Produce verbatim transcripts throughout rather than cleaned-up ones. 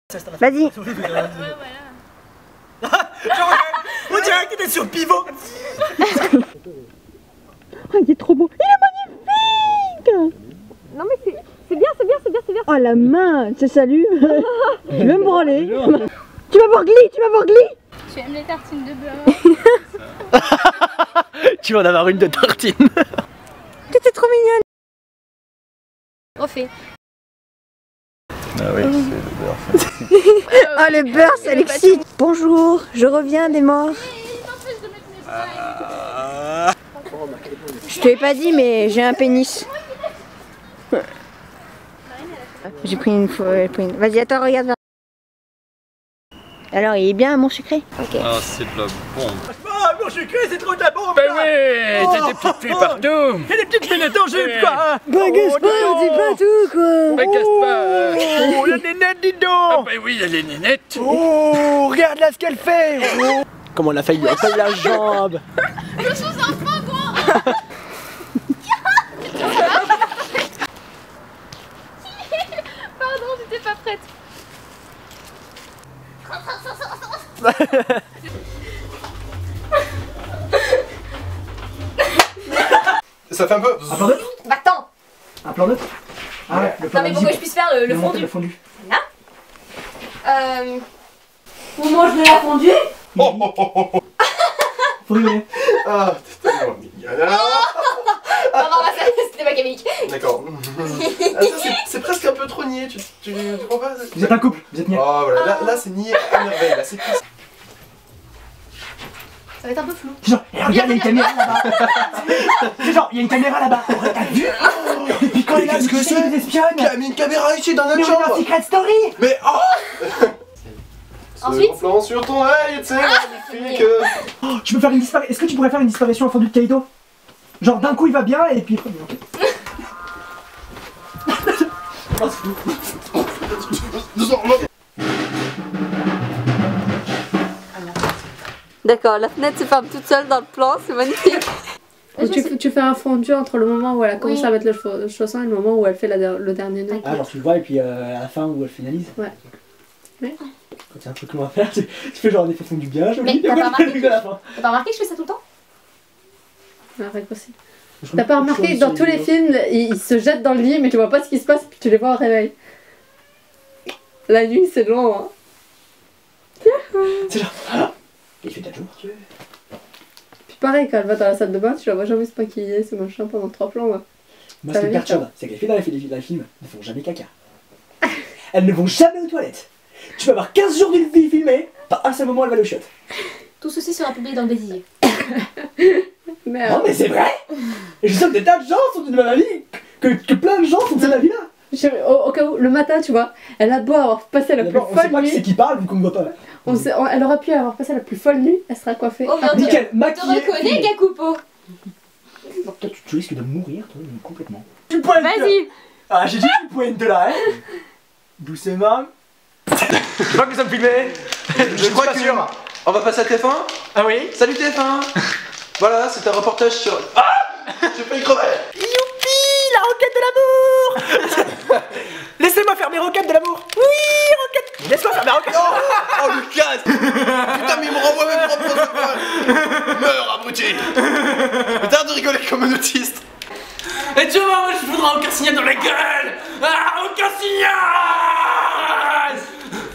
Vas-y. Ouais, voilà. On dirait que t'étais sur le pivot. Oh, il est trop beau. Il est magnifique. Non mais c'est bien, c'est bien, c'est bien, c'est bien. Oh la main, c'est salut. Je vais me branler. Tu vas voir Glee, tu vas voir Glee. Tu aimes les tartines de beurre? Tu vas en avoir une de tartine. Tu étais trop mignonne. Refais. Ah oui, c'est le beurre. Oh le beurre, ça l'excite. Bonjour, je reviens des morts. Je te l'ai pas dit mais j'ai un pénis. J'ai pris une fois. Vas-y, attends, regarde. Alors, il est bien mon sucré? Ok. Ah, c'est de la bombe. Ah, mon sucré, c'est trop de la bombe. Ben oui, t'as des petites filles partout. Il y a des petites lunettes en jupe, quoi. Bagasse pas, dis pas tout, quoi. Bagasse pas. Oh, la nénette, dis donc. Ah ben oui, elle est nénette. Oh, regarde là ce qu'elle fait. Oh. Comment on a failli, elle a failli la jambe. Je suis un pingouin. Pardon, j'étais pas prête. Ça fait un peu. Un plan neutre. Va-t'en. Un plan neutre. Ah ouais, le plan Non mais pour que je puisse faire le, le fondu. Le fondu. Là. Euh... On mange de la fondue. Oh oh oh oh oh. Faut rigoler. Ah, t'es tellement mignonne. Non, non, là, c'était pas comique. D'accord. Ah, ça, c'est- c'est presque un peu trop niais, tu, tu, tu crois pas? Vous êtes un couple, vous êtes niais. Oh voilà, là, là c'est niais à merveille, là c'est plus. Ça va être un peu flou. Genre, eh, regarde, il y a une caméra là-bas. C'est genre, il y a une caméra là-bas. Oh, t'as vu? Et puis quand il a Qu'est-ce que c'est? il espionne. Il a mis une caméra ici dans notre Mais on est en chambre. secret story. Mais oh. Ensuite Second plan sur ton œil, tu sais, magnifique. Oh, tu peux faire une disparition. Est-ce que tu pourrais faire une disparition en fondu de Kaito? Genre d'un coup il va bien et puis. D'accord, la fenêtre se ferme toute seule dans le plan, c'est magnifique. Tu, tu fais un fondu entre le moment où elle a commencé Oui. à mettre le, le chausson et le moment où elle fait la, le dernier nœud. Ah, genre tu le vois et puis euh, à la fin où elle finalise. Ouais. Ouais. Quand il y a un truc long à faire, tu, tu fais genre un effet fondu bien joli. Mais t'as et pas après, remarqué tu à la fin. T'as pas remarqué que je fais ça tout le temps? Arrête aussi. Je T'as pas remarque remarqué quelque que dans chose tous sur les le films, ils, ils se jettent dans le lit mais tu vois pas ce qui se passe puis tu les vois au réveil. La nuit c'est long hein. C'est genre. Ah, il fait quatre jours, tu veux. Puis pareil quand elle va dans la salle de bain, tu la vois jamais se maquiller, se machin pendant trois plans. Ouais. Moi, Ça ce qui me va vite, perturbe, c'est que les filles dans les films, dans les films ne font jamais caca. Elles ne vont jamais aux toilettes. Tu vas avoir quinze jours d'une vie filmée, pas un seul moment elle va aller au shot. Tout ceci sera publié dans le bêtisier. Merde. Non mais c'est vrai. Et je sais que des tas de gens sont d'une même avis, que, que plein de gens sont de cette avis-là. Je- Au, au cas où, le matin, tu vois, elle a beau avoir passé la plus D'abord, on sait folle pas qui c'est nuit. qui parle vu qu'on ne voit pas. On sait- on- elle aurait pu avoir passé la plus folle nuit, elle sera coiffée. Oh, mais on te- Nickel, te maquillée. reconnais, filmée. Gakupo? Non, toi, tu, tu risques de mourir, toi, complètement. Tu pointes. Vas-y. Ah, j'ai dit que tu pointes de là, hein. Doucement. Je crois que ça me filmait. Je crois que sûr. On va passer à T F un. Ah oui. Salut T F un. Voilà, c'est un reportage sur. Ah, j'ai failli crever. Youpi, la roquette de l'amour. Laissez-moi faire mes roquettes de l'amour. Oui, roquette. Laisse-moi faire mes roquettes. Oh, oh Lucas. Putain, mais il me renvoie mes propres affaires. Meurs, abruti. Putain de rigoler comme un autiste. Et tu vois, moi je voudrais aucun signal dans la gueule. Ah, aucun signal.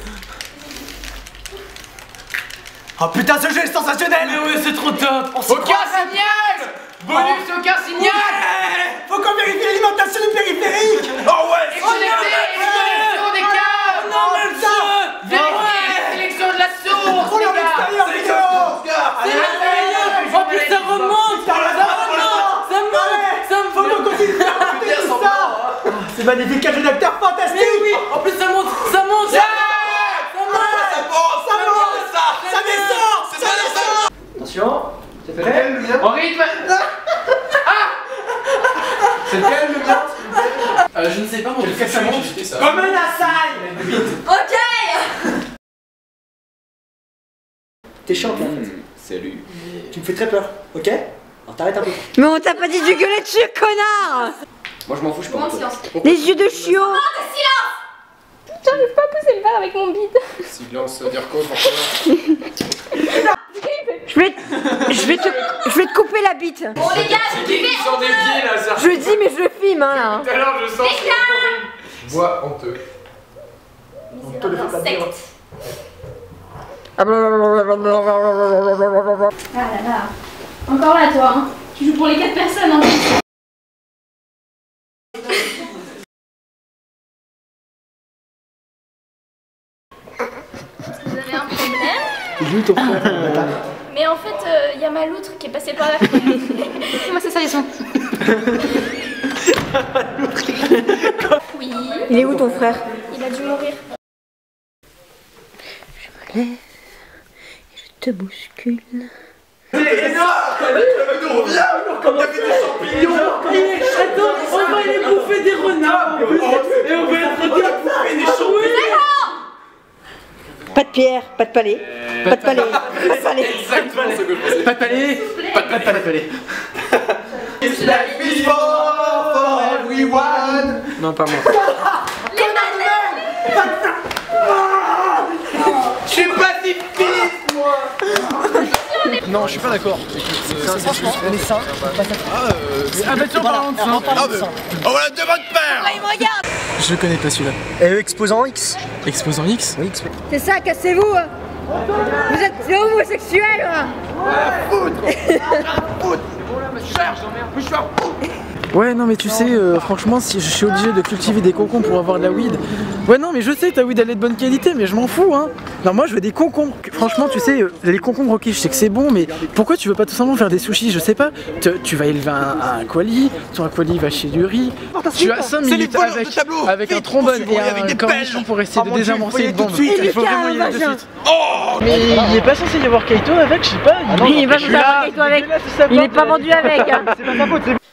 Oh putain, ce jeu est sensationnel. Mais ouais, c'est trop top. On s'y Aucun croit. signal. Bonus, aucun signal. Faut qu'on vérifie l'alimentation du périphérique. Oh ouais. Sélection des câbles. Non, mais ça. Vérifiez la sélection de la source, On est les en gars. extérieur, vidéo. C'est incroyable. En plus, ça remonte. Ça remonte. Ça monte. Ça Faut qu'on monte. continue de faire tout ça. C'est magnifique, un jeu d'acteur fantastique. Mais oui. En plus, ça monte. Ça monte. Ça monte. Ça monte, ça monte, ça. Ça descend. C'est ça, ça. Attention, c'est C'est lequel le mien? En rythme. C'est lequel le mien? Euh, je ne sais pas, mon Quel fait ça monte? Ça. comme un assaille. Ok. T'es chiant, toi, en fait. Salut. Tu me fais très peur, ok? Alors t'arrêtes un peu. Mais on t'a pas dit de gueuler dessus, connard. Moi je m'en fous, je Moment de pense. silence. Les yeux de chiot. Moment de silence. J'arrive pas à pousser le verre avec mon bide. Silence, ça veut dire quoi pour toi? Je vais, je vais te, je vais te couper la bite. Bon les gars, C'est qui qui sort des pieds là, ça? Je dis mais je filme hein là. Tout à l'heure, je sens que c'est horrible. Bois honteux. misérable insecte. Ah là là. Encore là toi, hein. Tu joues pour les quatre personnes en plus. Vous avez un problème? Joue ton frère. Mais en fait, il euh, y a ma loutre qui est passée par la fenêtre. Moi c'est ça les sons. Oui. Il est où ton frère? Il a dû mourir. Je me lève et je te bouscule. C'est énorme! On revient! Comme il y avait des champignons! Attends, on va aller bouffer des renards en plus. Et on va être bouffer des champignons. Pas de pierre, pas de palais. Pas de palais. Pas de palais. Exactement ce que je pensais. Pas de palais. Pas de palais, pas de palais. It's life is for, for everyone! Non, pas moi. Je suis pacifiste, moi! Non, je suis pas d'accord. Franchement, mais ça. Ah, euh, Ah bah tiens, parlons de ça. ah, bah, oh voilà, deux bonnes paires! Il me regarde. Je connais pas celui-là. Euh, exposant X. Exposant X. Oui, expo- C'est ça, cassez-vous. Vous êtes homosexuels. Ouais, non, mais tu sais, euh, franchement, si je suis obligé de cultiver des concombres pour avoir de la weed. Ouais, non, mais je sais, ta weed elle est de bonne qualité, mais je m'en fous, hein. Non, moi je veux des concombres. Franchement, tu sais, euh, les concombres, ok, je sais que c'est bon, mais pourquoi tu veux pas tout simplement faire des sushis? Je sais pas. Tu, tu vas élever un, un quali, ton quali va chez du riz. Tu as cinq C'est les minutes voleurs de avec, tableau. avec un Vite, trombone poursuis-moi et avec un des cornichon pelles. pour essayer Oh de mon Dieu, désamorcer voyez une tout de bombe. suite. Il faut vraiment y aller de vagin. suite. Oh! Mais il est pas censé y avoir Kaito avec, je sais pas. Il est pas censé avoir Kaito avec. Il est pas vendu avec. Hein. C'est pas ta faute, c'est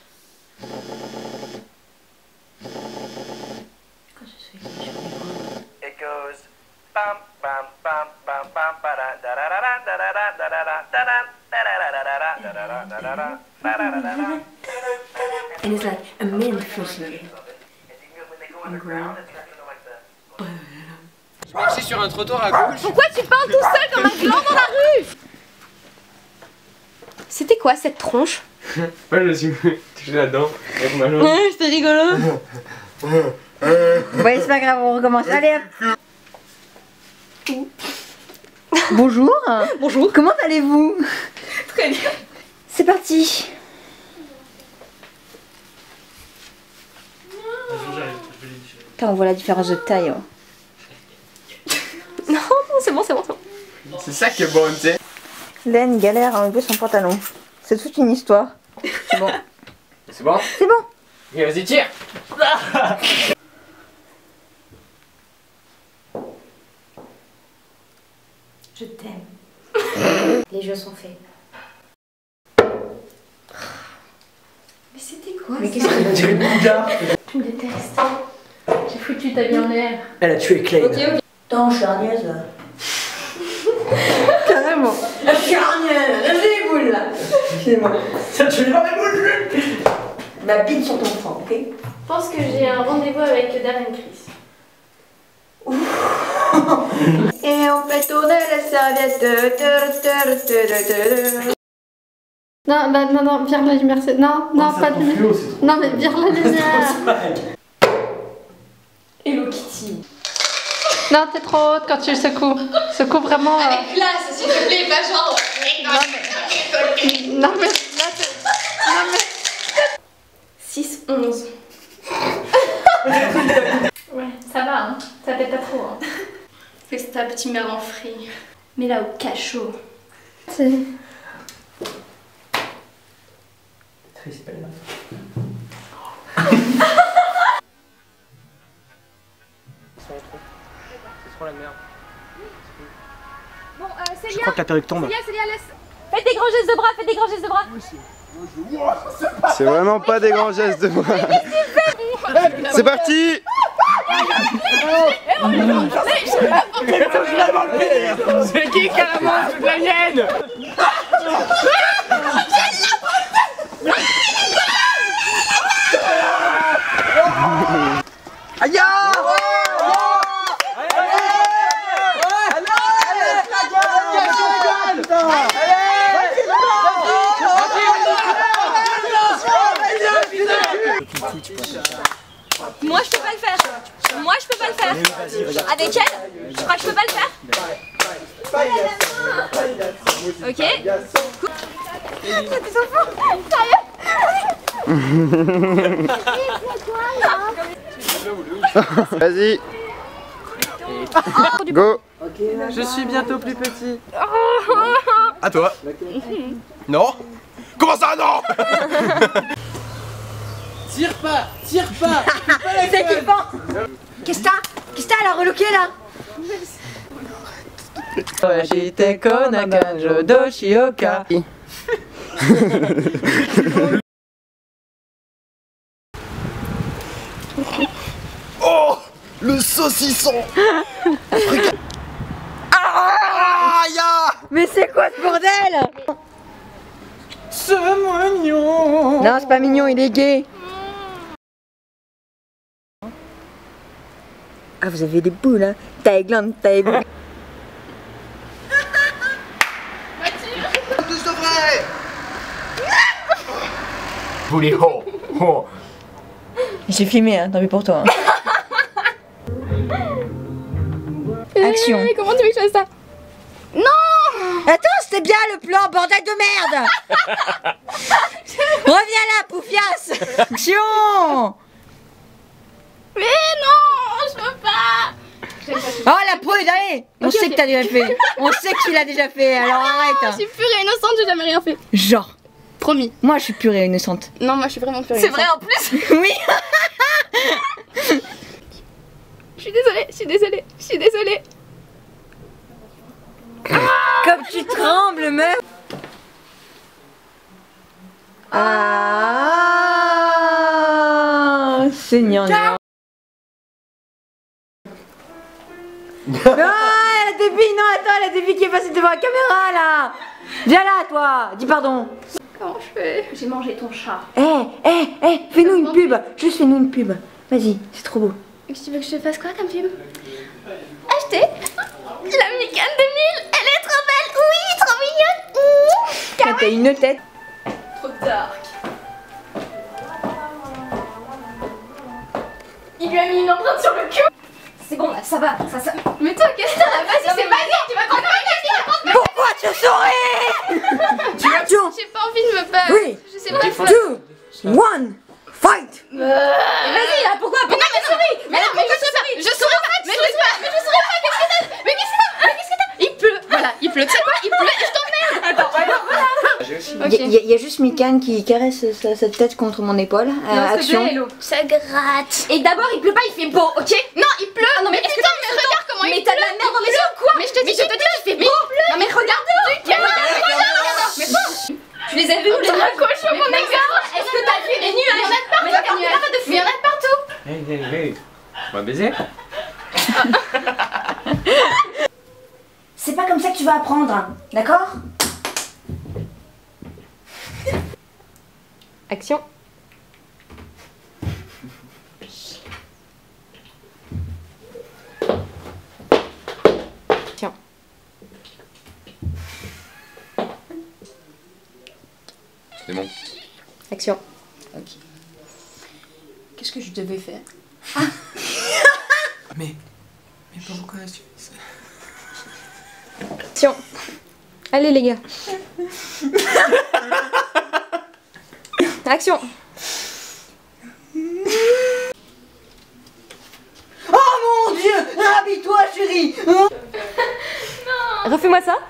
It goes bam bam bam bam bam ba-da da da da da da da da da da da da da da da da. And it's like a man fishing. Je marchais sur un trottoir à gauche. Pourquoi tu parles tout seul comme un gland dans la rue? C'était quoi cette tronche? Ouais, je me suis touché là-dedans avec ma langue. Ouais, c'était rigolo. Ouais, c'est pas grave, on recommence. Allez hop. Bonjour. Bonjour. Comment allez-vous? Très bien. C'est parti. Putain, on voit la différence de taille. Hein. Non, non, c'est bon, c'est bon, c'est bon. C'est ça qui est bon, tu sais. Len galère à enlever son pantalon. C'est toute une histoire. C'est bon. C'est bon? C'est bon. Ok, vas-y, tire! Je t'aime. Les jeux sont faits. Mais c'était quoi Mais ça? qu'est-ce que dirait Bouddha. Tu me détestes. J'ai foutu ta vie en l'air. Elle a tué Clay. Ok, ok. Attends, je suis hargneuse là. Carrément. Je suis hargneuse. J'ai les boules là. Excusez-moi. Ça tu lui les boules. Ma bite sur ton front, ok? Je pense que j'ai un rendez-vous avec Darren Chris. Et on fait tourner la serviette. Non, bah, non, non, vire la lumière. c'est- Non, non, pas de lumière. Non, mais vire la lumière. Hello Kitty. Non, t'es trop haute quand tu secoues. Secoue vraiment. euh, Avec classe, s'il te plaît, pas genre. Non, mais là, t'es. Non, mais. six onze. Ouais, ça va, hein. Ça fait pas trop, hein. Fais ta petit merlan frit. Mets-la au cachot. C'est. C'est pas les mêmes. C'est trop la merde. Bon, euh, c'est Je bien. crois que la perruque tombe. C'est bien, c'est bien, laisse. Faites des grands gestes de bras, faites des grands gestes de bras. C'est vraiment pas des grands gestes de moi. C'est parti! C'est qui carrément? C'est la mienne! Aïe! coup, tu peux. Moi, je peux pas le faire. Moi, je peux pas le faire. Avec elle, je crois que je peux pas le faire. Ok. Des enfants. Sérieux? Vas-y. Go. Je suis bientôt plus petit. À toi. Non. Comment ça, non? Tire pas, tire pas. C'est kiffant. Qu'est-ce que t'as? Qu'est-ce que t'as là, reloqué là? Shite konakan do shioka. Oh, le saucisson. Ah, ya. Mais c'est quoi ce bordel? C'est mignon. Non, c'est pas mignon, il est gay. Ah, vous avez des boules, hein? Taille glande, taille glande. Plus de vrai. Voulez oh oh. J'ai filmé, hein, tant pis pour toi. Hein. Action. Eh, comment tu veux que je fasse ça? Attends, c'était bien le plan, bordel de merde. Reviens là, poufias. Action. Mais non, je peux pas. Oh la prude, allez. On Ok, sait ok. que t'as déjà fait. On sait que tu l'as déjà fait, alors Je arrête. suis pure et innocente, j'ai jamais rien fait. Genre, Promis. moi je suis pure et innocente. Non, moi je suis vraiment pure et C'est innocente. vrai en plus. Oui. Je suis désolée, je suis désolée, je suis désolée. Comme tu trembles, meuf. Ah, c'est gnangnan. Ah, elle a des filles, non, attends, elle a des filles qui est passée devant la caméra là. Viens là, toi, dis pardon. Comment je fais? J'ai mangé ton chat. Eh, eh, eh, fais-nous une pub. Juste fais-nous une pub. Vas-y, c'est trop beau. Tu veux que je te fasse quoi comme film? Acheter la Mégane deux mille. Elle est trop belle. Oui, trop mignonne. Quand t'as une tête. Trop dark. Il lui a mis une empreinte sur le cul. C'est bon, là, ça va, ça, ça. Mais toi, qu'est-ce que t'as? Vas-y, c'est vas-y, tu vas comprendre. Pourquoi tu souris? Tu vas tout. J'ai pas envie de me battre. Oui. Je sais pas faire. Two, one, fight. Vas-y, là, pourquoi? Mais non, mais souris. Mais non, mais je souris pas. Je souris pas. Mais je souris pas. Mais je souris pas. Qu'est-ce que t'as? Mais qu'est-ce que t'as? Mais qu'est-ce que t'as? Il pleut. Voilà, il pleut. Tu sais quoi? Il pleut et je t'emmerde. Attends, alors voilà. Il y, y- y a juste Mikan qui caresse sa, sa tête contre mon épaule. Euh, action. Ça gratte. Et d'abord, il pleut pas, il fait beau, ok? Non, il pleut. Ah non, mais est-ce que mais regarde comment il pleut? Mais t'as de la merde dans les yeux ou quoi? Mais je te dis, je te dis, il fait beau. Non, mais regarde. Mais bon. Tu les as vus ou les nuages? Cochon, mon exemple. Est-ce que t'as vu les nuages? Il y en a de partout. Mais il y en a de partout. Hey, hey, hey. On va baiser? C'est pas comme ça que tu vas apprendre, hein, d'accord? Action. Tiens. C'est bon. Action. Ok. Qu'est-ce que je devais faire? Mais, mais pourquoi tu fais ça? Action. Allez les gars. Action. Oh mon Dieu! Habille-toi, chérie! Refais-moi ça.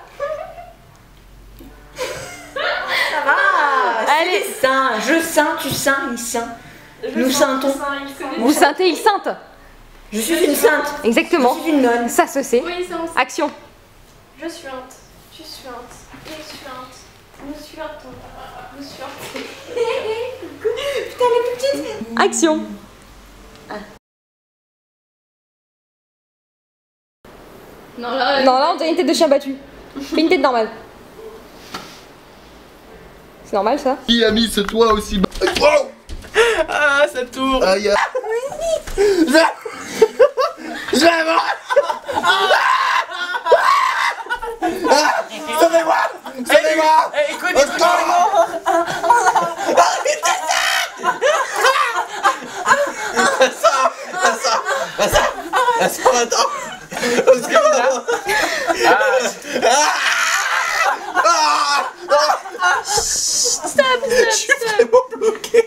Ça va! Allez. C'est saint. Je sains, tu sains, il saint. Nous saintons. Vous saintez, il sainte. Je suis une sainte. Exactement. Je suis une nonne. Ça se sait. Oui, ça on sait. Action. Je suis honte. Tu suis honte. Je suis honte. Nous suis honte. Nous suis honte. Putain, elle est plus petite. Action. Non, là. Non, là on dirait une tête de chien battu. Fais une tête normale. C'est normal ça? Qui a mis ce toit aussi bas? Wow. Ah, ça tourne. Aïe. Je... Je mort. Sauvez-moi. Sauvez-moi. Eh, écoute, Au secours. Attends, attends, attends. Oscar, là. Stop, stop, Je suis vraiment bloqué.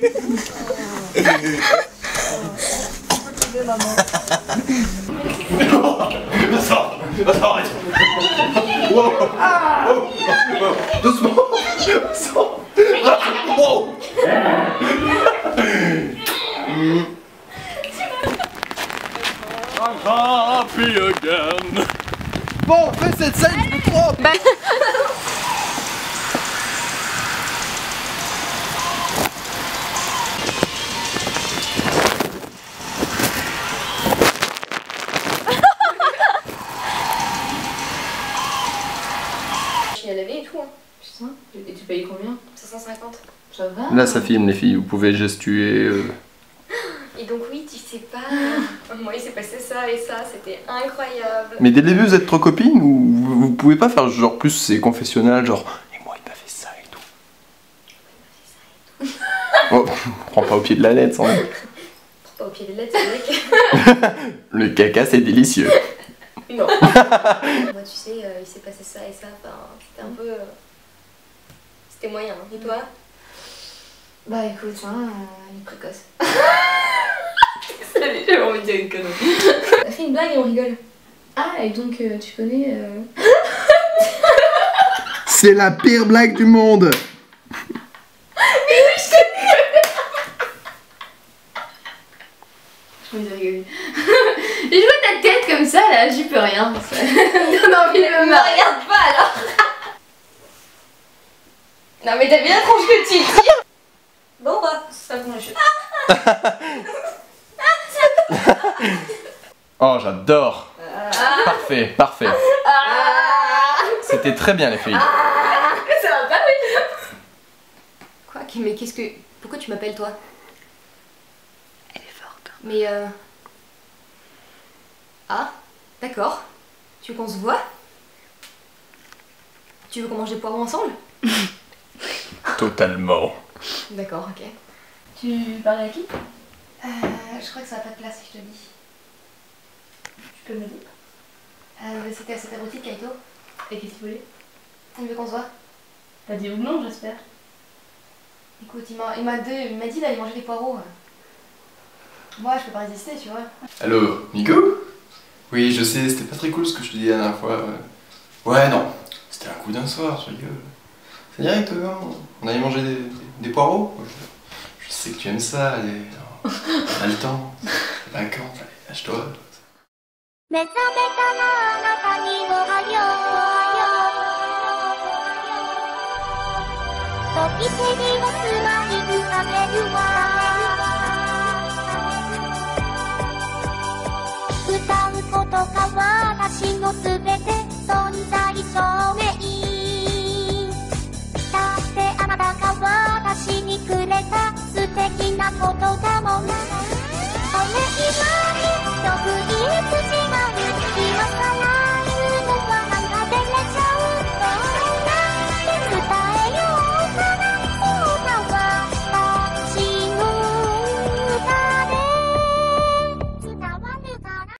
Attends, attends, arrête. Wow. Wow. Doucement. Doucement. Wow. Happy again. Bon, fais cette scène, je me trompe. Bah... Je l'ai lavé et tout, hein. Putain, et tu payes combien? cinq cent cinquante. Ça va? Là, ça filme, les filles, vous pouvez gestuer. Euh... Et donc, oui, tu sais pas. Moi, il s'est passé ça et ça, c'était incroyable. Mais dès le début, vous êtes trop copines ou vous, vous pouvez pas faire genre plus c'est confessionnal, genre et moi il m'a fait ça et tout. Oh, prends pas au pied de la lettre, sans même. Prends pas au pied des lettres, c'est vrai que. Le caca, c'est délicieux. Non. Moi, tu sais, euh, il s'est passé ça et ça, enfin, c'était un peu. Euh... C'était moyen, hein. Et toi? Bah écoute, hein, euh, il est précoce. Salut, j'avais envie de dire une connerie. Fais une blague et on rigole. Ah, et donc euh, tu connais. Euh... C'est la pire blague du monde. Mais oui, je connais. Je me dis rigoler. J'ai joué ta tête comme ça là, j'y peux rien. Non, non, mais Ne me regarde pas alors. Non, mais t'as bien la tronche que tu tires. Bon, bah, ça prend les cheveux. Oh, j'adore. Ah. Parfait, parfait. Ah. C'était très bien, les filles. Ah. Ça va pas, oui. Quoi? Mais qu'est-ce que... Pourquoi tu m'appelles toi? Elle est forte. Mais euh... Ah, d'accord. Tu veux qu'on se voit? Tu veux qu'on mange des poivrons ensemble? Totalement. D'accord, ok. Tu parlais à qui? Euh, je crois que ça n'a pas de place, je te dis. Tu peux me dire? Euh, c'était à cette boutique, Kaito. Et qu'est-ce qu'il voulait? Il veut qu'on se voit? T'as dit ou non, j'espère? Écoute, il m'a il m'a dit, il m'a dit d'aller manger des poireaux. Moi, je peux pas résister, tu vois. Allô, Nico? Oui, je sais, c'était pas très cool ce que je te disais la dernière fois. Ouais, ouais non, c'était un coup d'un soir, je rigole. C'est direct, hein. On allait manger des, des, des poireaux. Je sais que tu aimes ça, allez. On a le temps. Vacances, allez, lâche-toi. 目覚めたらあなたにおはよう時計にはつまり浮かべるわ歌うことが私のすべて存在証明だってあなたが私にくれた素敵なことだもんお願い